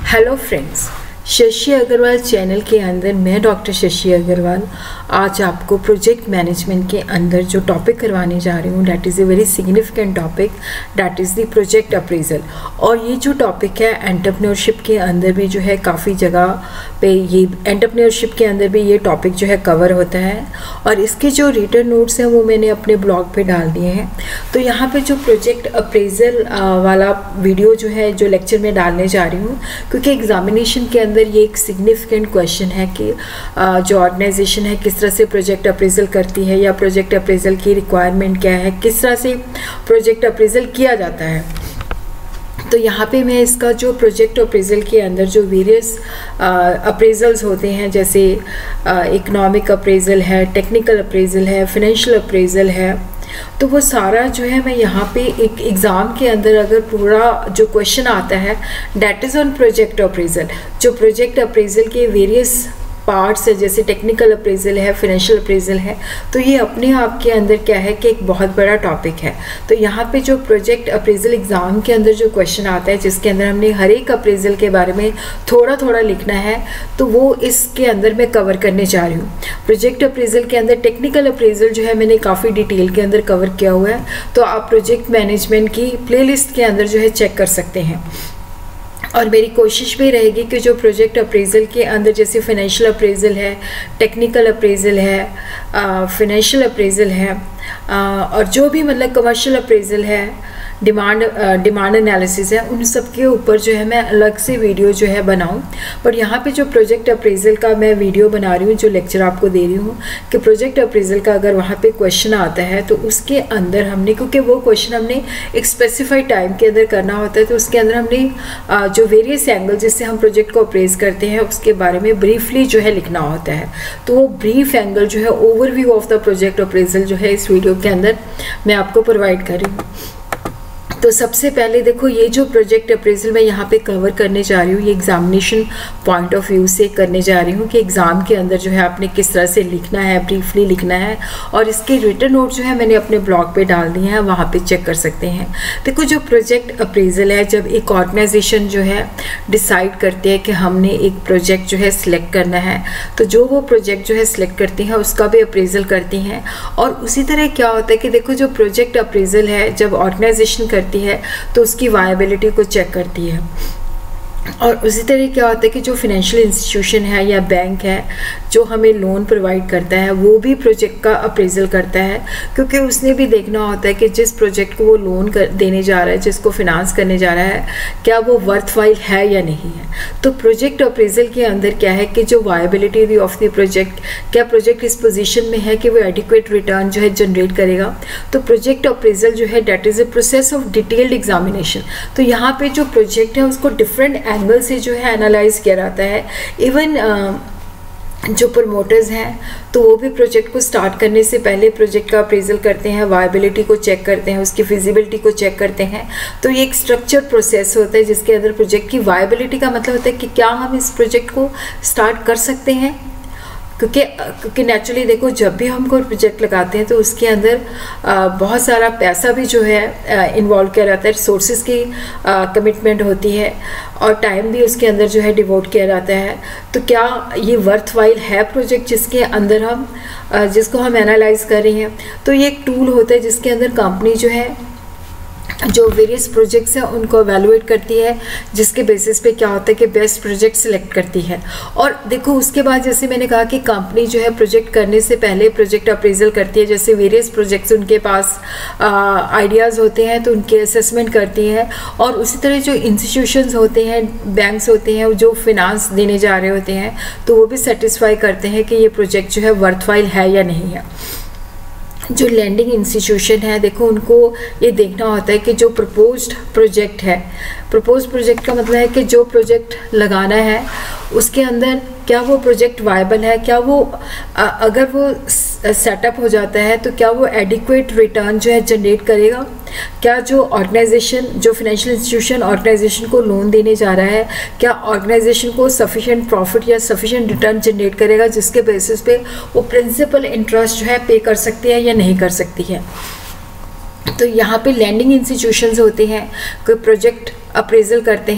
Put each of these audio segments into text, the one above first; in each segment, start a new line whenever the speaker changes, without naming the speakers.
Hello friends, Shashi Agarwal channel के अंदर मैं डॉक्टर शशि अग्रवाल आज आपको प्रोजेक्ट मैनेजमेंट के अंदर जो टॉपिक करवाने जा रही हूँ that is a very significant topic, that is the project appraisal. और ये जो टॉपिक है एंटरप्रेन्योरशिप के अंदर भी जो है काफ़ी जगह पे ये एंटरप्रेन्योरशिप के अंदर भी ये टॉपिक जो है कवर होता है और इसके जो रिटन नोट्स हैं वो मैंने अपने ब्लॉग पे डाल दिए हैं। तो यहाँ पे जो प्रोजेक्ट अप्रेजल वाला वीडियो जो है जो लेक्चर में डालने जा रही हूँ, क्योंकि एग्जामिनेशन के अंदर ये एक सिग्निफिकेंट क्वेश्चन है कि जो ऑर्गेनाइजेशन है किस तरह से प्रोजेक्ट अप्रेजल करती है या प्रोजेक्ट अप्रेजल की रिक्वायरमेंट क्या है, किस तरह से प्रोजेक्ट अप्रेजल किया जाता है। तो यहाँ पे मैं इसका जो प्रोजेक्ट अप्रेजल के अंदर जो वेरियस अप्रेजल्स होते हैं, जैसे इकोनॉमिक अप्रेजल है, टेक्निकल अप्रेजल है, फाइनेंशियल अप्रेजल है, तो वो सारा जो है मैं यहाँ पे एक एग्ज़ाम के अंदर अगर पूरा जो क्वेश्चन आता है that is on project appraisal. जो प्रोजेक्ट अप्रेजल के वेरियस पार्ट्स है जैसे टेक्निकल अप्रेजल है, फाइनेंशियल अप्रेजल है, तो ये अपने आप के अंदर क्या है कि एक बहुत बड़ा टॉपिक है। तो यहाँ पे जो प्रोजेक्ट अप्रेजल एग्ज़ाम के अंदर जो क्वेश्चन आता है जिसके अंदर हमने हर एक अप्रेजल के बारे में थोड़ा थोड़ा लिखना है, तो वो इसके अंदर मैं कवर करने जा रही हूँ। प्रोजेक्ट अप्रेजल के अंदर टेक्निकल अप्रेजल जो है मैंने काफ़ी डिटेल के अंदर कवर किया हुआ है, तो आप प्रोजेक्ट मैनेजमेंट की प्लेलिस्ट के अंदर जो है चेक कर सकते हैं। और मेरी कोशिश भी रहेगी कि जो प्रोजेक्ट अप्रेजल के अंदर जैसे फाइनेंशियल अप्रेजल है, टेक्निकल अप्रेजल है, फाइनेंशियल अप्रेजल है और जो भी मतलब कमर्शियल अप्रेजल है, डिमांड एनालिसिस है, उन सब के ऊपर जो है मैं अलग से वीडियो जो है बनाऊं। पर यहाँ पे जो प्रोजेक्ट अप्रेजल का मैं वीडियो बना रही हूँ, जो लेक्चर आपको दे रही हूँ कि प्रोजेक्ट अप्रेजल का अगर वहाँ पे क्वेश्चन आता है तो उसके अंदर हमने, क्योंकि वो क्वेश्चन हमने एक स्पेसिफाइड टाइम के अंदर करना होता है, तो उसके अंदर हमने जो वेरियस एंगल जिससे हम प्रोजेक्ट को अप्रेज करते हैं उसके बारे में ब्रीफली जो है लिखना होता है। तो वो ब्रीफ एंगल जो है overview of the project appraisal जो है इस वीडियो के अंदर मैं आपको प्रोवाइड कर रही हूँ। तो सबसे पहले देखो, ये जो प्रोजेक्ट अप्रेजल मैं यहाँ पे कवर करने जा रही हूँ ये एग्जामिनेशन पॉइंट ऑफ व्यू से करने जा रही हूँ कि एग्ज़ाम के अंदर जो है आपने किस तरह से लिखना है, ब्रीफली लिखना है। और इसके रिटन नोट जो है मैंने अपने ब्लॉग पे डाल दिए हैं, वहाँ पे चेक कर सकते हैं। देखो, जो प्रोजेक्ट अप्रेजल है, जब एक ऑर्गेनाइजेशन जो है डिसाइड करती है कि हमने एक प्रोजेक्ट जो है सिलेक्ट करना है, तो जो वो प्रोजेक्ट जो है सिलेक्ट करती हैं उसका भी अप्रेजल करती हैं। और उसी तरह क्या होता है कि देखो, जो प्रोजेक्ट अप्रेजल है जब ऑर्गेनाइजेशन करती है तो उसकी वायबिलिटी को चेक करती है। और उसी तरह क्या होता है कि जो फाइनेंशियल इंस्टीट्यूशन है या बैंक है जो हमें लोन प्रोवाइड करता है वो भी प्रोजेक्ट का अप्रेजल करता है, क्योंकि उसने भी देखना होता है कि जिस प्रोजेक्ट को वो लोन देने जा रहा है, जिसको फिनांस करने जा रहा है, क्या वो वर्थवाइल है या नहीं है। तो प्रोजेक्ट अप्रेजल के अंदर क्या है कि जो वायबिलिटी ऑफ द प्रोजेक्ट, क्या प्रोजेक्ट इस पोजीशन में है कि वो एडिक्वेट रिटर्न जो है जनरेट करेगा। तो प्रोजेक्ट अप्रेजल जो है that is a process of detailed examination. तो यहाँ पे जो प्रोजेक्ट है उसको डिफरेंट एंगल से जो है एनालाइज किया जाता है। इवन जो प्रमोटर्स हैं तो वो भी प्रोजेक्ट को स्टार्ट करने से पहले प्रोजेक्ट का अप्रेजल करते हैं, वायबिलिटी को चेक करते हैं, उसकी फिजिबिलिटी को चेक करते हैं। तो ये एक स्ट्रक्चर प्रोसेस होता है जिसके अंदर प्रोजेक्ट की वायबिलिटी का मतलब होता है कि क्या हम इस प्रोजेक्ट को स्टार्ट कर सकते हैं। क्योंकि नेचुरली देखो, जब भी हम कोई प्रोजेक्ट लगाते हैं तो उसके अंदर बहुत सारा पैसा भी जो है इन्वॉल्व किया जाता है, रिसोर्सेज की कमिटमेंट होती है और टाइम भी उसके अंदर जो है डिवोट किया जाता है। तो क्या ये वर्थवाइल है प्रोजेक्ट जिसके अंदर हम जिसको हम एनालाइज कर रहे हैं। तो ये एक टूल होता है जिसके अंदर कंपनी जो है जो वेरियस प्रोजेक्ट्स हैं उनको एवेलुएट करती है, जिसके बेसिस पे क्या होता है कि बेस्ट प्रोजेक्ट सिलेक्ट करती है। और देखो, उसके बाद जैसे मैंने कहा कि कंपनी जो है प्रोजेक्ट करने से पहले प्रोजेक्ट अप्रेजल करती है। जैसे वेरियस प्रोजेक्ट्स उनके पास आइडियाज़ होते हैं तो उनके असेसमेंट करती है। और उसी तरह जो इंस्टीट्यूशंस होते हैं, बैंक्स होते हैं जो फिनांस देने जा रहे होते हैं, तो वो भी सेटिस्फाई करते हैं कि ये प्रोजेक्ट जो है वर्थवाइल है या नहीं है। जो लैंडिंग इंस्टीट्यूशन है, देखो उनको ये देखना होता है कि जो प्रपोज्ड प्रोजेक्ट है, प्रपोज्ड प्रोजेक्ट का मतलब है कि जो प्रोजेक्ट लगाना है उसके अंदर क्या वो प्रोजेक्ट वायबल है, क्या वो अगर वो सेटअप हो जाता है तो क्या वो एडिक्वेट रिटर्न जो है जनरेट करेगा। क्या जो ऑर्गेनाइजेशन, जो फाइनेंशियल इंस्टीट्यूशन ऑर्गेनाइजेशन को लोन देने जा रहा है, क्या ऑर्गेनाइजेशन को सफिशिएंट प्रॉफिट या सफिशिएंट रिटर्न जनरेट करेगा जिसके बेसिस पे वो प्रिंसिपल इंटरेस्ट जो है पे कर सकती है या नहीं कर सकती है। तो यहाँ पे लैंडिंग इंस्टीट्यूशंस होते हैं, कोई प्रोजेक्ट अप्रेजल करते हैं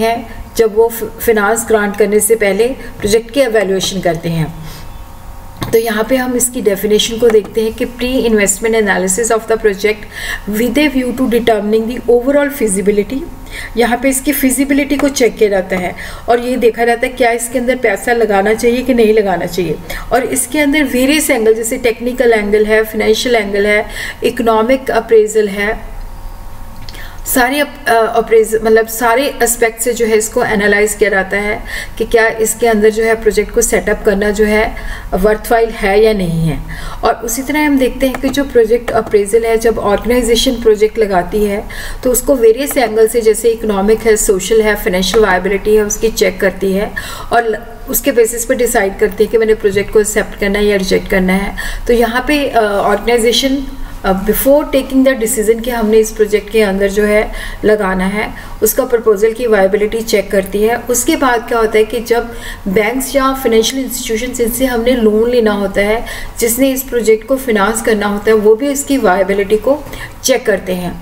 जब वो फिनांस ग्रांट करने से पहले प्रोजेक्ट की एवेल्यूएशन करते हैं। तो यहाँ पे हम इसकी डेफिनेशन को देखते हैं कि pre investment analysis of the project with a view to determining the overall feasibility. यहाँ पे इसकी फिजिबिलिटी को चेक किया जाता है और ये देखा जाता है क्या इसके अंदर पैसा लगाना चाहिए कि नहीं लगाना चाहिए। और इसके अंदर वेरियस एंगल, जैसे टेक्निकल एंगल है, फिनेंशियल एंगल है, इकोनॉमिक अप्रेजल है, सारे अप्रेज मतलब सारे एस्पेक्ट से जो है इसको एनालाइज किया जाता है कि क्या इसके अंदर जो है प्रोजेक्ट को सेटअप करना जो है वर्थवाइल है या नहीं है। और उसी तरह हम देखते हैं कि जो प्रोजेक्ट अप्रेजल है, जब ऑर्गेनाइजेशन प्रोजेक्ट लगाती है तो उसको वेरियस एंगल से, जैसे इकोनॉमिक है, सोशल है, फाइनेंशियल वायबिलिटी है, उसकी चेक करती है और उसके बेसिस पर डिसाइड करती है कि मैंने प्रोजेक्ट को एक्सेप्ट करना है या रिजेक्ट करना है। तो यहाँ पे organisation before taking the decision कि हमने इस प्रोजेक्ट के अंदर जो है लगाना है, उसका प्रपोजल की वायबिलिटी चेक करती है। उसके बाद क्या होता है कि जब बैंक्स या फाइनेंशियल इंस्टीट्यूशन जिनसे हमने लोन लेना होता है, जिसने इस प्रोजेक्ट को फिनांस करना होता है, वो भी इसकी वायबिलिटी को चेक करते हैं।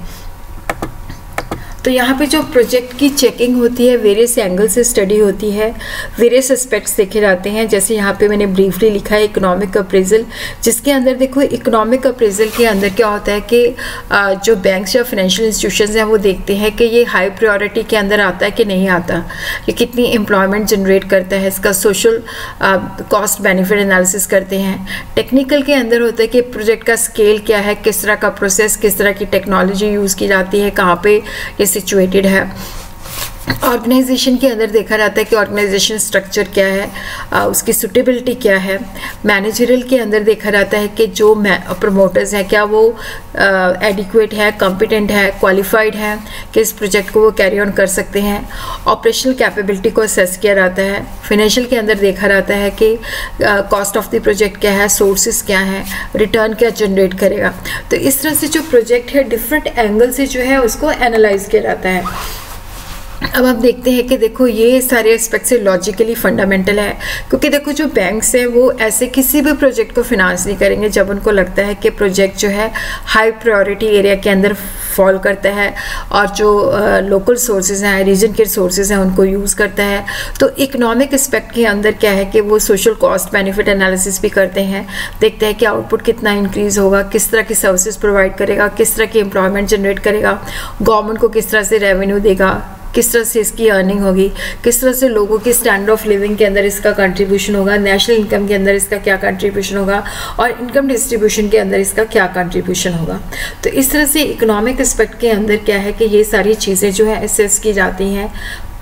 तो यहाँ पे जो प्रोजेक्ट की चेकिंग होती है वेरियस एंगल से स्टडी होती है, वेरियस एस्पेक्ट्स देखे जाते हैं। जैसे यहाँ पे मैंने ब्रीफली लिखा है इकोनॉमिक अप्रेजल, जिसके अंदर देखो इकोनॉमिक अप्रेजल के अंदर क्या होता है कि जो बैंक्स या फाइनेंशियल इंस्टीट्यूशंस हैं वो देखते हैं कि ये हाई प्रायोरिटी के अंदर आता है कि नहीं आता, ये कितनी एम्प्लॉयमेंट जनरेट करता है, इसका सोशल कॉस्ट बेनिफिट एनालिसिस करते हैं। टेक्निकल के अंदर होता है कि प्रोजेक्ट का स्केल क्या है, किस तरह का प्रोसेस, किस तरह की टेक्नोलॉजी यूज़ की जाती है, कहाँ पे ये सिचुएटेड है। ऑर्गेनाइजेशन के अंदर देखा जाता है कि ऑर्गेनाइजेशन स्ट्रक्चर क्या है, उसकी सुटेबिलिटी क्या है। मैनेजरल के अंदर देखा जाता है कि जो प्रमोटर्स हैं क्या वो एडिक्वेट है, कॉम्पिटेंट है, क्वालिफाइड है कि इस प्रोजेक्ट को वो कैरी ऑन कर सकते हैं। ऑपरेशनल कैपेबिलिटी को असेस किया जाता है। फाइनेंशियल के अंदर देखा जाता है कि कॉस्ट ऑफ द प्रोजेक्ट क्या है, सोर्सेज क्या है, रिटर्न क्या जनरेट करेगा। तो इस तरह से जो प्रोजेक्ट है डिफरेंट एंगल से जो है उसको एनालाइज किया जाता है। अब आप देखते हैं कि देखो ये सारे एस्पेक्ट से लॉजिकली फंडामेंटल है, क्योंकि देखो जो बैंक्स हैं वो ऐसे किसी भी प्रोजेक्ट को फिनांस नहीं करेंगे जब उनको लगता है कि प्रोजेक्ट जो है हाई प्रायोरिटी एरिया के अंदर फॉल करता है और जो लोकल सोर्सेज हैं, रीजन के सोर्सेज हैं, उनको यूज़ करता है। तो इकोनॉमिक एस्पेक्ट के अंदर क्या है कि वो सोशल कॉस्ट बेनिफिट एनालिसिस भी करते हैं, देखते हैं कि आउटपुट कितना इंक्रीज़ होगा, किस तरह की सर्विसेज प्रोवाइड करेगा, किस तरह की एम्प्लॉयमेंट जनरेट करेगा, गवर्नमेंट को किस तरह से रेवेन्यू देगा, किस तरह से इसकी अर्निंग होगी, किस तरह से लोगों की स्टैंडर्ड ऑफ लिविंग के अंदर इसका कंट्रीब्यूशन होगा, नेशनल इनकम के अंदर इसका क्या कंट्रीब्यूशन होगा और इनकम डिस्ट्रीब्यूशन के अंदर इसका क्या कंट्रीब्यूशन होगा। तो इस तरह से इकोनॉमिक एस्पेक्ट के अंदर क्या है कि ये सारी चीज़ें जो है असेस की जाती हैं।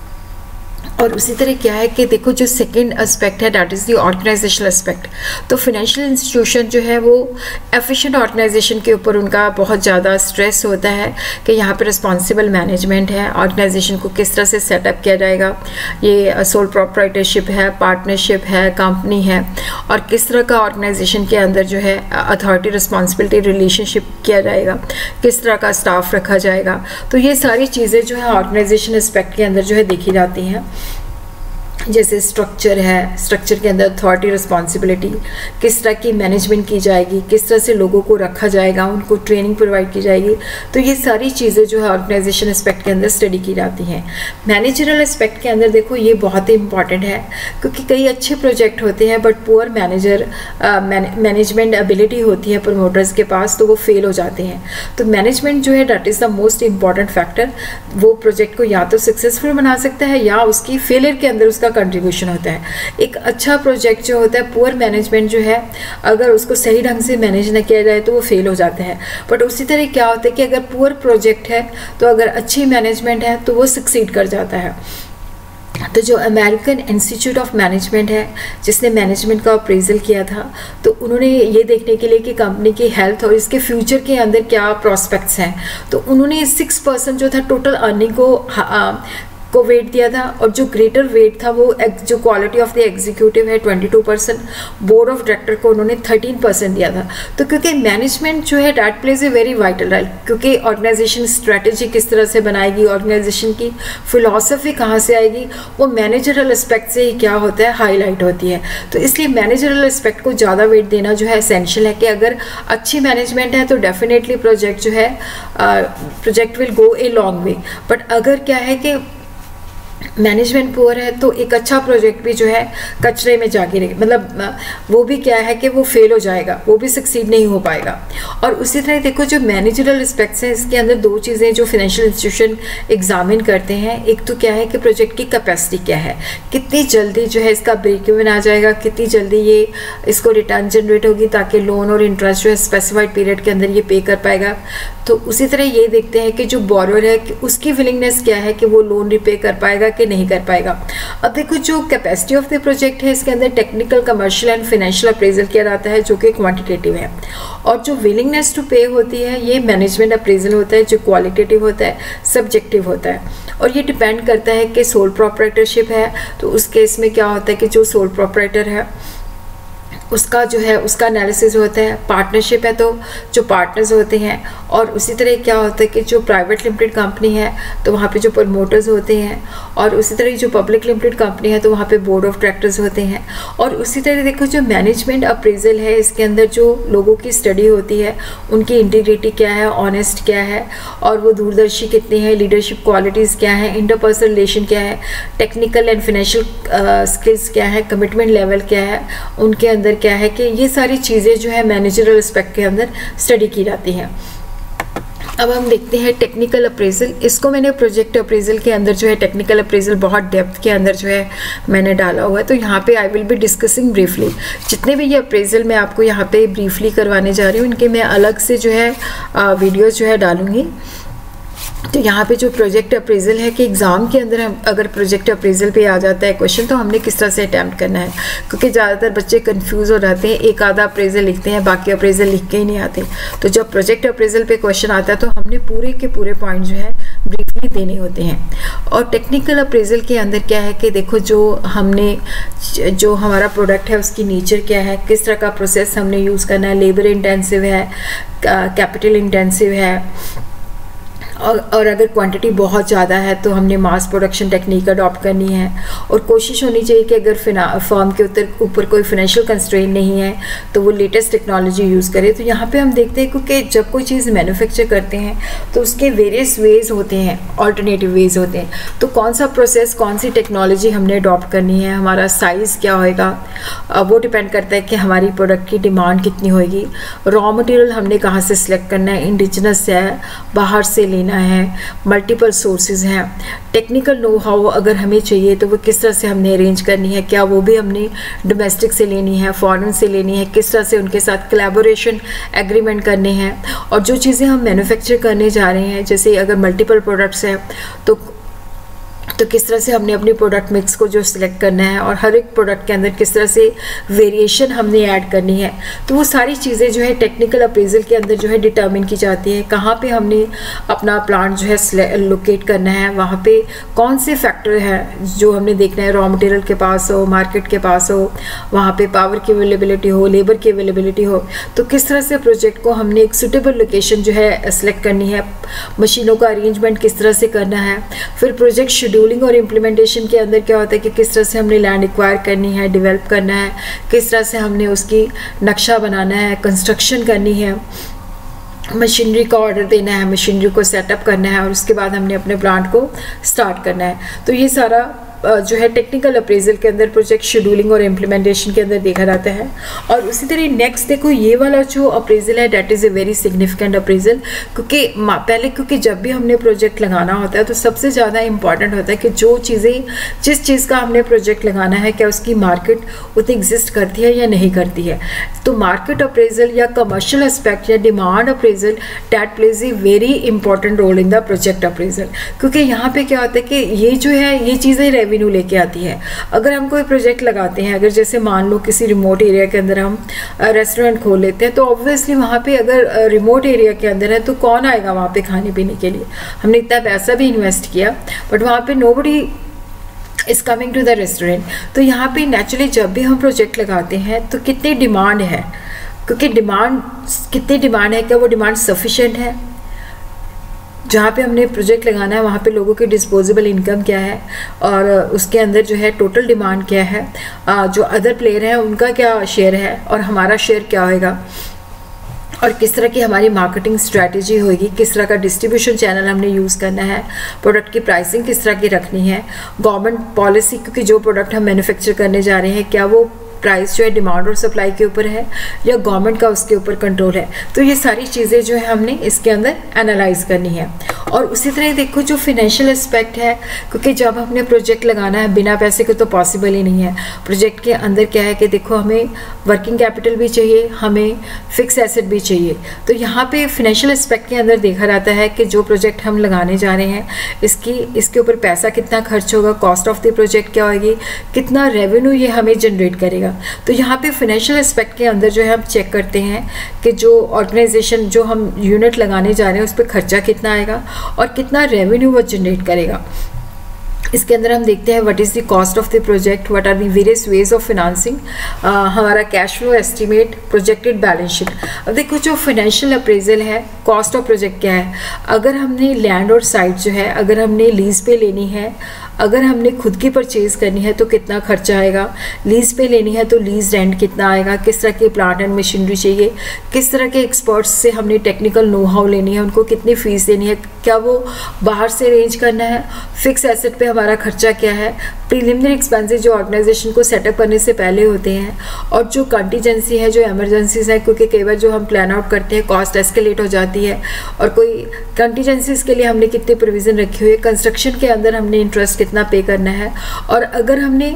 और उसी तरह क्या है कि देखो जो सेकंड एस्पेक्ट है that is the organisational aspect. तो फाइनेंशियल इंस्टीट्यूशन जो है वो एफिशिएंट ऑर्गेनाइजेशन के ऊपर उनका बहुत ज़्यादा स्ट्रेस होता है कि यहाँ पे रिस्पॉन्सिबल मैनेजमेंट है, ऑर्गेनाइजेशन को किस तरह से सेटअप किया जाएगा, ये सोल प्रोप्राइटरशिप है, पार्टनरशिप है, कंपनी है, और किस तरह का ऑर्गेनाइजेशन के अंदर जो है अथॉरिटी रिस्पॉन्सिबिलिटी रिलेशनशिप किया जाएगा, किस तरह का स्टाफ रखा जाएगा। तो ये सारी चीज़ें जो है ऑर्गेनाइजेशन एस्पेक्ट के अंदर जो है देखी जाती हैं। जैसे स्ट्रक्चर है, स्ट्रक्चर के अंदर अथॉरिटी रिस्पॉन्सिबिलिटी, किस तरह की मैनेजमेंट की जाएगी, किस तरह से लोगों को रखा जाएगा, उनको ट्रेनिंग प्रोवाइड की जाएगी। तो ये सारी चीज़ें जो है ऑर्गेनाइजेशन एस्पेक्ट के अंदर स्टडी की जाती हैं। मैनेजरल एस्पेक्ट के अंदर देखो ये बहुत ही इंपॉर्टेंट है, क्योंकि कई अच्छे प्रोजेक्ट होते हैं बट पुअर मैनेजमेंट एबिलिटी होती है प्रमोटर्स के पास, तो वो फेल हो जाते हैं। तो मैनेजमेंट जो है that is the most important factor, वो प्रोजेक्ट को या तो सक्सेसफुल बना सकता है या उसकी फेलियर के अंदर उसका कंट्रीब्यूशन होता है। एक अच्छा प्रोजेक्ट जो होता है, पुअर मैनेजमेंट जो है अगर उसको सही ढंग से मैनेज न किया जाए तो वो फेल हो जाता है। बट उसी तरह क्या होता है कि अगर पुअर प्रोजेक्ट है तो अगर अच्छी मैनेजमेंट है तो वो सक्सीड कर जाता है। तो जो अमेरिकन इंस्टीट्यूट ऑफ मैनेजमेंट है जिसने मैनेजमेंट का अप्रेजल किया था, तो उन्होंने ये देखने के लिए कि कंपनी की हेल्थ और इसके फ्यूचर के अंदर क्या प्रॉस्पेक्ट्स हैं, तो उन्होंने 6% जो था टोटल अर्निंग को वेट दिया था, और जो ग्रेटर वेट था वो जो क्वालिटी ऑफ द एग्जीक्यूटिव है 22%, बोर्ड ऑफ डायरेक्टर को उन्होंने 13% दिया था। तो क्योंकि मैनेजमेंट जो है that plays a very vital role, क्योंकि ऑर्गेनाइजेशन स्ट्रेटेजी किस तरह से बनाएगी, ऑर्गेनाइजेशन की फिलॉसफी कहाँ से आएगी, वो मैनेजरल एस्पेक्ट से ही क्या होता है हाईलाइट होती है। तो इसलिए मैनेजरल एस्पेक्ट को ज़्यादा वेट देना जो है एसेंशियल है कि अगर अच्छी मैनेजमेंट है तो डेफिनेटली प्रोजेक्ट जो है project will go a long way. But अगर क्या है कि मैनेजमेंट पुअर है तो एक अच्छा प्रोजेक्ट भी जो है कचरे में जा गिरेगा, मतलब वो भी क्या है कि वो फेल हो जाएगा, वो भी सक्सीड नहीं हो पाएगा। और उसी तरह देखो जो मैनेजरल एस्पेक्ट्स हैं इसके अंदर दो चीज़ें जो फाइनेंशियल इंस्टीट्यूशन एग्जामिन करते हैं, एक तो क्या है कि प्रोजेक्ट की कैपेसिटी क्या है, कितनी जल्दी जो है इसका ब्रेक इवन आ जाएगा, कितनी जल्दी ये इसको रिटर्न जनरेट होगी ताकि लोन और इंटरेस्ट जो है स्पेसिफाइड पीरियड के अंदर ये पे कर पाएगा। तो उसी तरह ये देखते हैं कि जो बोरोअर है कि उसकी विलिंगनेस क्या है कि वो लोन रिपे कर पाएगा कि नहीं कर पाएगा। अब देखो जो कैपेसिटी ऑफ द प्रोजेक्ट है इसके अंदर technical, commercial and financial appraisal किया जाता है जो कि क्वांटिटेटिव है, और जो विलिंगनेस टू पे होती है ये मैनेजमेंट अप्रेजल होता है जो क्वालिटेटिव होता है, सब्जेक्टिव होता है। और ये डिपेंड करता है कि सोल प्रोप्राइटरशिप है तो उस केस में क्या होता है कि जो सोल प्रोप्राइटर है उसका जो है उसका एनालिसिस होता है, पार्टनरशिप है तो जो पार्टनर्स होते हैं, और उसी तरह क्या होता है कि जो प्राइवेट लिमिटेड कंपनी है तो वहाँ पे जो प्रमोटर्स होते हैं, और उसी तरह जो पब्लिक लिमिटेड कंपनी है तो वहाँ पे बोर्ड ऑफ डायरेक्टर्स होते हैं। और उसी तरह देखो जो मैनेजमेंट अप्रेजल है इसके अंदर जो लोगों की स्टडी होती है, उनकी इंटीग्रिटी क्या है, ऑनेस्ट क्या है, और वो दूरदर्शी कितनी है, लीडरशिप क्वालिटीज़ क्या है, इंटरपर्सनल रिलेशन क्या है, टेक्निकल एंड फाइनेंशियल स्किल्स क्या है, कमिटमेंट लेवल क्या है, उनके अंदर क्या है कि ये सारी चीज़ें जो है मैनेजरल एस्पेक्ट के अंदर स्टडी की जाती हैं। अब हम देखते हैं टेक्निकल अप्रेजल। इसको मैंने प्रोजेक्ट अप्रेजल के अंदर जो है टेक्निकल अप्रेजल बहुत डेप्थ के अंदर जो है मैंने डाला हुआ है, तो यहाँ पे I will be discussing briefly जितने भी ये अप्रेजल मैं आपको यहाँ पे ब्रीफली करवाने जा रही हूँ इनके मैं अलग से जो है वीडियोज़ जो है डालूँगी। तो यहाँ पे जो प्रोजेक्ट अप्रेजल है कि एग्ज़ाम के अंदर हम अगर प्रोजेक्ट अप्रेजल पे आ जाता है क्वेश्चन तो हमने किस तरह से अटैम्प्ट करना है, क्योंकि ज़्यादातर बच्चे कंफ्यूज हो जाते हैं, एक आधा अप्रेजल लिखते हैं बाकी अप्रेजल लिख के ही नहीं आते। तो जब प्रोजेक्ट अप्रेजल पे क्वेश्चन आता है तो हमने पूरे के पूरे पॉइंट जो है ब्रीफली देने होते हैं। और टेक्निकल अप्रेजल के अंदर क्या है कि देखो जो हमारा प्रोडक्ट है उसकी नेचर क्या है, किस तरह का प्रोसेस हमने यूज़ करना है, लेबर इंटेंसिव है, कैपिटल इंटेंसिव है, और अगर क्वांटिटी बहुत ज़्यादा है तो हमने मास प्रोडक्शन टेक्निक अडॉप्ट करनी है। और कोशिश होनी चाहिए कि अगर फर्म के ऊपर कोई फाइनेंशियल कंस्ट्रेंट नहीं है तो वो लेटेस्ट टेक्नोलॉजी यूज़ करे। तो यहाँ पे हम देखते हैं क्योंकि जब कोई चीज़ मैन्युफैक्चर करते हैं तो उसके वेरियस वेज होते हैं, ऑल्टरनेटिव वेज होते हैं। तो कौन सा प्रोसेस, कौन सी टेक्नोलॉजी हमने अडॉप्ट करनी है, हमारा साइज़ क्या होएगा, वो डिपेंड करता है कि हमारी प्रोडक्ट की डिमांड कितनी होएगी। रॉ मटेरियल हमने कहाँ से सिलेक्ट करना है, इंडिजिनस है, बाहर से लेना है, मल्टीपल सोर्सेज हैं, टेक्निकल नो हाउ अगर हमें चाहिए तो वो किस तरह से हमने अरेंज करनी है, क्या वो भी हमने डोमेस्टिक से लेनी है, फॉरेन से लेनी है, किस तरह से उनके साथ कोलैबोरेशन एग्रीमेंट करने हैं। और जो चीज़ें हम मैन्युफैक्चर करने जा रहे हैं जैसे अगर मल्टीपल प्रोडक्ट्स हैं तो किस तरह से हमने अपनी प्रोडक्ट मिक्स को जो सिलेक्ट करना है, और हर एक प्रोडक्ट के अंदर किस तरह से वेरिएशन हमने ऐड करनी है। तो वो सारी चीज़ें जो है टेक्निकल अप्रेजल के अंदर जो है डिटर्मिन की जाती है। कहाँ पे हमने अपना प्लांट जो है लोकेट करना है, वहाँ पे कौन से फैक्टर हैं जो हमने देखना है, रॉ मटेरियल के पास हो, मार्केट के पास हो, वहाँ पे पावर की अवेलेबिलिटी हो, लेबर की अवेलेबिलिटी हो। तो किस तरह से प्रोजेक्ट को हमने एक सुटेबल लोकेशन जो है सेलेक्ट करनी है, मशीनों का अरेंजमेंट किस तरह से करना है। फिर प्रोजेक्ट शेड्यूलिंग और इम्प्लीमेंटेशन के अंदर क्या होता है कि किस तरह से हमने लैंड एक्वायर करनी है, डेवलप करना है, किस तरह से हमने उसकी नक्शा बनाना है, कंस्ट्रक्शन करनी है, मशीनरी का ऑर्डर देना है, मशीनरी को सेटअप करना है, और उसके बाद हमने अपने प्लांट को स्टार्ट करना है। तो ये सारा जो है टेक्निकल अप्रेजल के अंदर प्रोजेक्ट शेड्यूलिंग और इम्प्लीमेंटेशन के अंदर देखा जाता है। और उसी तरह नेक्स्ट देखो ये वाला जो अप्रेजल है that is a very significant appraisal, क्योंकि जब भी हमने प्रोजेक्ट लगाना होता है तो सबसे ज़्यादा इंपॉर्टेंट होता है कि जिस चीज़ का हमने प्रोजेक्ट लगाना है क्या उसकी मार्केट उतनी एग्जिस्ट करती है या नहीं करती है। तो मार्केट अप्रेजल या कमर्शियल एस्पेक्ट या demand appraisal that plays a very important role in the project appraisal, क्योंकि यहाँ पे क्या होता है कि ये जो है ये चीज़ें रेवेन्यू लेके आती है। अगर हम कोई प्रोजेक्ट लगाते हैं, अगर जैसे मान लो किसी रिमोट एरिया के अंदर हम रेस्टोरेंट खोल लेते हैं, तो ऑब्वियसली वहाँ पे अगर रिमोट एरिया के अंदर है तो कौन आएगा वहाँ पे खाने पीने के लिए। हमने इतना पैसा भी इन्वेस्ट किया बट वहाँ पे nobody is coming to the restaurant. तो यहाँ पे नेचुरली जब भी हम प्रोजेक्ट लगाते हैं तो कितनी डिमांड है, क्योंकि कितनी डिमांड है, क्या वो डिमांड सफिशेंट है। जहाँ पे हमने प्रोजेक्ट लगाना है वहाँ पे लोगों की डिस्पोजेबल इनकम क्या है, और उसके अंदर जो है टोटल डिमांड क्या है, जो अदर प्लेयर हैं उनका क्या शेयर है और हमारा शेयर क्या होएगा। और किस तरह की हमारी मार्केटिंग स्ट्रैटेजी होगी, किस तरह का डिस्ट्रीब्यूशन चैनल हमने यूज़ करना है, प्रोडक्ट की प्राइसिंग किस तरह की रखनी है, गवर्नमेंट पॉलिसी, क्योंकि जो प्रोडक्ट हम मैन्युफैक्चर करने जा रहे हैं क्या वो प्राइस जो है डिमांड और सप्लाई के ऊपर है या गवर्नमेंट का उसके ऊपर कंट्रोल है। तो ये सारी चीज़ें जो है हमने इसके अंदर एनालाइज करनी है। और उसी तरह देखो जो फिनेंशियल एस्पेक्ट है, क्योंकि जब हमने प्रोजेक्ट लगाना है बिना पैसे के तो पॉसिबल ही नहीं है। प्रोजेक्ट के अंदर क्या है कि देखो हमें वर्किंग कैपिटल भी चाहिए, हमें फिक्स एसेट भी चाहिए। तो यहाँ पे फिनेंशियल एस्पेक्ट के अंदर देखा जाता है कि जो प्रोजेक्ट हम लगाने जा रहे हैं इसके ऊपर पैसा कितना खर्च होगा, कॉस्ट ऑफ द प्रोजेक्ट क्या होगी, कितना रेवेन्यू ये हमें जनरेट करेगा। तो यहाँ पे फाइनेंशियल एस्पेक्ट के अंदर जो है हम चेक करते हैं कि जो ऑर्गेनाइजेशन जो हम यूनिट लगाने जा रहे हैं उस पर खर्चा कितना आएगा और कितना रेवेन्यू वो जनरेट करेगा। इसके अंदर हम देखते हैं what is the cost of the project, what are the various ways of financing, हमारा cash flow estimate, projected balance sheet. अब देखो जो फाइनेंशियल अप्रेजल है, कॉस्ट ऑफ प्रोजेक्ट क्या है, अगर हमने लैंड और साइट जो है अगर हमने लीज पे लेनी है, अगर हमने खुद की परचेज करनी है तो कितना खर्चा आएगा, लीज पे लेनी है तो लीज रेंट कितना आएगा, किस तरह के प्लांट एंड मशीनरी चाहिए, किस तरह के एक्सपर्ट्स से हमने टेक्निकल नो हाउ लेनी है, उनको कितनी फीस देनी है, क्या वो बाहर से अरेंज करना है, फिक्स एसेट पे हमारा खर्चा क्या है, प्रीलिमिनरी एक्सपेंसेस जो ऑर्गेनाइजेशन को सेटअप करने से पहले होते हैं, और जो कंटीजेंसी है, जो इमरजेंसीज है, क्योंकि कई बार जो हम प्लान आउट करते हैं कॉस्ट एस्केलेट हो जाती है और कोई कंटीजेंसीज के लिए हमने कितनी प्रोविज़न रखी हुई है, कंस्ट्रक्शन के अंदर हमने इंटरेस्ट कितना पे करना है, और अगर हमने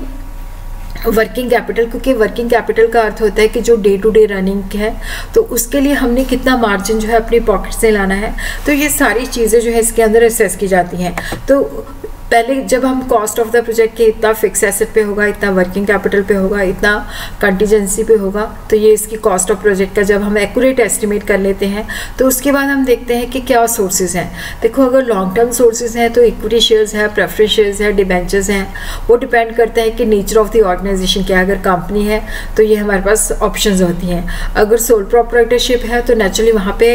वर्किंग कैपिटल, क्योंकि वर्किंग कैपिटल का अर्थ होता है कि जो डे टू डे रनिंग है तो उसके लिए हमने कितना मार्जिन जो है अपनी पॉकेट से लाना है। तो ये सारी चीज़ें जो है इसके अंदर असेस की जाती हैं। तो पहले जब हम कॉस्ट ऑफ द प्रोजेक्ट के इतना फिक्स एसेट पे होगा, इतना वर्किंग कैपिटल पे होगा, इतना कंटीजेंसी पे होगा, तो ये इसकी कॉस्ट ऑफ प्रोजेक्ट का जब हम एक्यूरेट एस्टिमेट कर लेते हैं तो उसके बाद हम देखते हैं कि क्या सोर्सेज हैं। देखो अगर लॉन्ग टर्म सोर्सेज हैं तो इक्विटी शेयर्स है, प्रेफरेंस शेयर्स है, डिबेंचर्स हैं, वो डिपेंड करता है कि नेचर ऑफ द ऑर्गेनाइजेशन क्या है। अगर कंपनी है तो ये हमारे पास ऑप्शंस होती हैं। अगर सोल प्रोप्राइटरशिप है तो नेचुरली वहाँ पे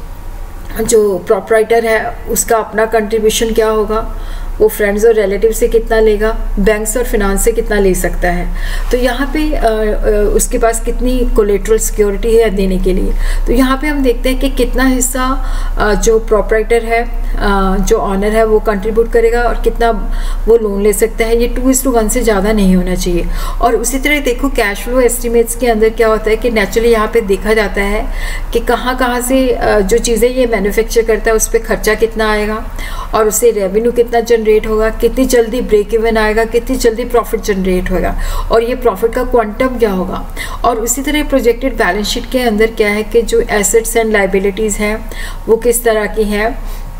जो प्रोप्राइटर है उसका अपना कंट्रीब्यूशन क्या होगा, वो फ्रेंड्स और रिलेटिव से कितना लेगा, बैंक्स और फिनांस से कितना ले सकता है, तो यहाँ पे उसके पास कितनी कोलेटरल सिक्योरिटी है देने के लिए। तो यहाँ पे हम देखते हैं कि कितना हिस्सा जो प्रोप्राइटर है, जो ऑनर है, वो कंट्रीब्यूट करेगा और कितना वो लोन ले सकता है। ये 2:1 से ज़्यादा नहीं होना चाहिए। और उसी तरह देखो कैश फ्लो एस्टिमेट्स के अंदर क्या होता है कि नेचुरली यहाँ पे देखा जाता है कि कहाँ से जो चीज़ें ये मैन्युफैक्चर करता है उस पर खर्चा कितना आएगा और उससे रेवेन्यू कितना जनरेट होगा, कितनी जल्दी ब्रेक इवन आएगा, कितनी जल्दी प्रॉफिट जनरेट होगा और ये प्रॉफिट का क्वांटम क्या होगा। और उसी तरह प्रोजेक्टेड बैलेंस शीट के अंदर क्या है कि जो एसेट्स एंड लाइबिलिटीज़ हैं वो किस तरह की हैं।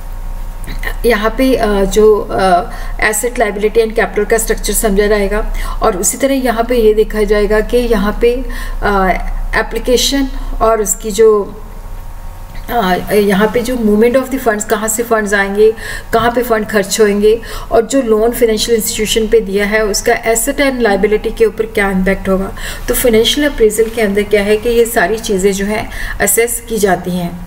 यहाँ पे जो एसेट लाइबिलिटी एंड कैपिटल का स्ट्रक्चर समझा जाएगा। और उसी तरह यहाँ पे ये देखा जाएगा कि यहाँ पे एप्लीकेशन और उसकी जो यहाँ पे जो मूवमेंट ऑफ द फंड्स, कहाँ से फंड्स आएंगे, कहाँ पे फंड खर्च होंगे, और जो लोन फाइनेंशियल इंस्टीट्यूशन पे दिया है उसका एसेट एंड लाइबिलिटी के ऊपर क्या इम्पैक्ट होगा। तो फाइनेंशियल अप्रेजल के अंदर क्या है कि ये सारी चीज़ें जो है असेस की जाती हैं।